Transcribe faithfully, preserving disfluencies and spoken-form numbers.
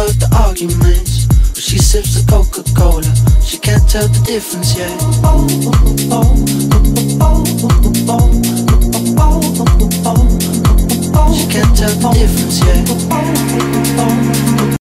about the arguments, but she sips the Coca-Cola. She can't tell the difference yet. She can't tell the difference yet.